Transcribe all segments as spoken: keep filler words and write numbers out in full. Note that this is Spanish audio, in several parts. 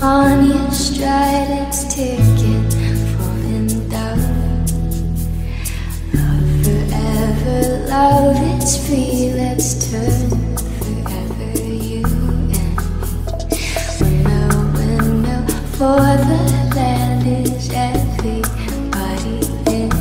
on your stride, it's ticking, falling down. Love forever, love it's free, let's turn forever, you and me. Window, window, for the land is everybody in.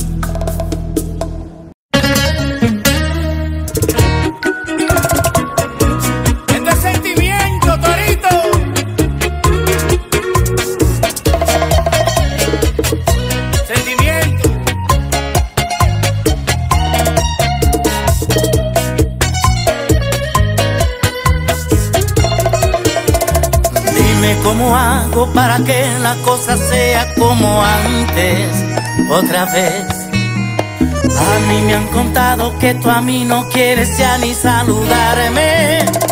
¿Cómo hago para que la cosa sea como antes? Otra vez. A mí me han contado que tú a mí no quieres ya ni saludarme.